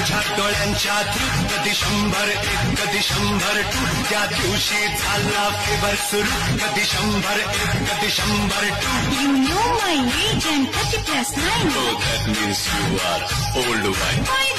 तुझ्या डोळ्यांच्या थ्रू कधी 101 कधी 102 त्या दिवशी झाला फेवर सुरू कधी 101 कधी 102. You know my age and 30+9. Oh, that means you are old wine.